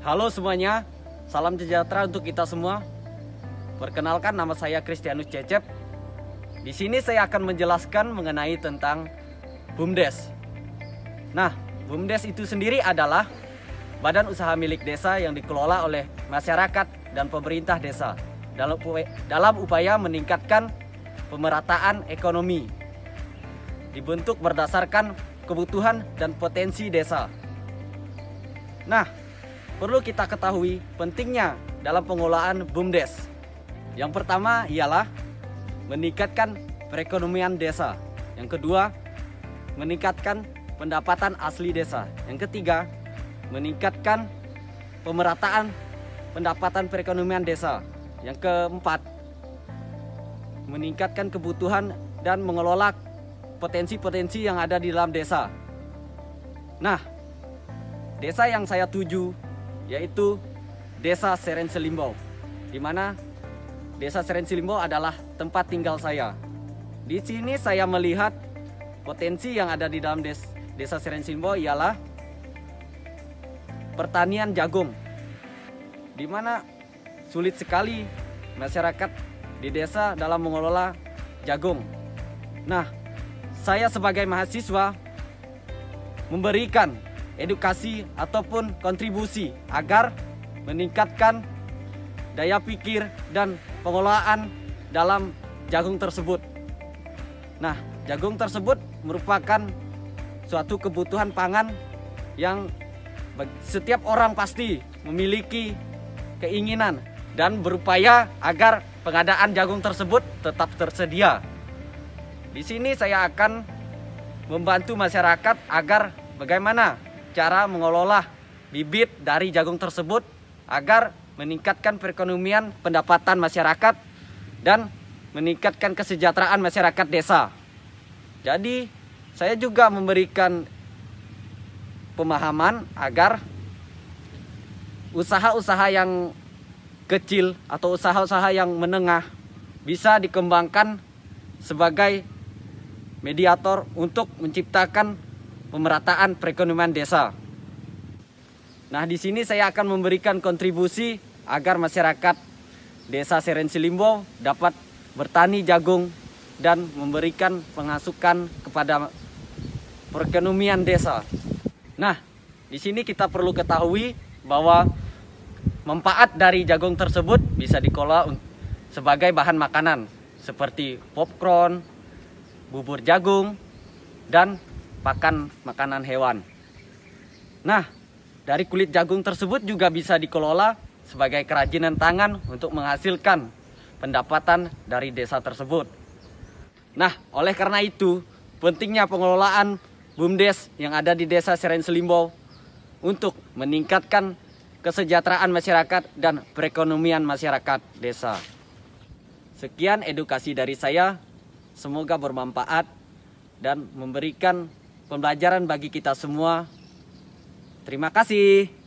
Halo semuanya, salam sejahtera untuk kita semua. Perkenalkan, nama saya Kristianus Cecep. Di sini saya akan menjelaskan mengenai tentang BUMDes. Nah, BUMDes itu sendiri adalah badan usaha milik desa yang dikelola oleh masyarakat dan pemerintah desa dalam upaya meningkatkan pemerataan ekonomi. Dibentuk berdasarkan kebutuhan dan potensi desa. Nah, perlu kita ketahui pentingnya dalam pengelolaan BUMDes. Yang pertama ialah meningkatkan perekonomian desa. Yang kedua, meningkatkan pendapatan asli desa. Yang ketiga, meningkatkan pemerataan pendapatan perekonomian desa. Yang keempat, meningkatkan kebutuhan dan mengelola potensi-potensi yang ada di dalam desa. Nah, desa yang saya tuju yaitu Desa Serenselimbau, di mana Desa Serenselimbau adalah tempat tinggal saya. Di sini saya melihat potensi yang ada di dalam Desa Serenselimbau ialah pertanian jagung, di mana sulit sekali masyarakat di desa dalam mengelola jagung. Nah, saya sebagai mahasiswa memberikan edukasi ataupun kontribusi agar meningkatkan daya pikir dan pengelolaan dalam jagung tersebut. Nah, jagung tersebut merupakan suatu kebutuhan pangan yang setiap orang pasti memiliki keinginan dan berupaya agar pengadaan jagung tersebut tetap tersedia. Di sini saya akan membantu masyarakat agar bagaimana cara mengelola bibit dari jagung tersebut agar meningkatkan perekonomian pendapatan masyarakat dan meningkatkan kesejahteraan masyarakat desa. Jadi saya juga memberikan pemahaman agar usaha-usaha yang kecil atau usaha-usaha yang menengah bisa dikembangkan sebagai mediator untuk menciptakan pemerataan perekonomian desa. Nah, di sini saya akan memberikan kontribusi agar masyarakat Desa Serenselimbau dapat bertani jagung dan memberikan pemasukan kepada perekonomian desa. Nah, di sini kita perlu ketahui bahwa manfaat dari jagung tersebut bisa dikelola sebagai bahan makanan seperti popcorn, bubur jagung, dan pakan makanan hewan. Nah, dari kulit jagung tersebut juga bisa dikelola sebagai kerajinan tangan untuk menghasilkan pendapatan dari desa tersebut. Nah, oleh karena itu, pentingnya pengelolaan BUMDes yang ada di Desa Serenselimbau untuk meningkatkan kesejahteraan masyarakat dan perekonomian masyarakat desa. Sekian edukasi dari saya, semoga bermanfaat dan memberikan pembelajaran bagi kita semua. Terima kasih.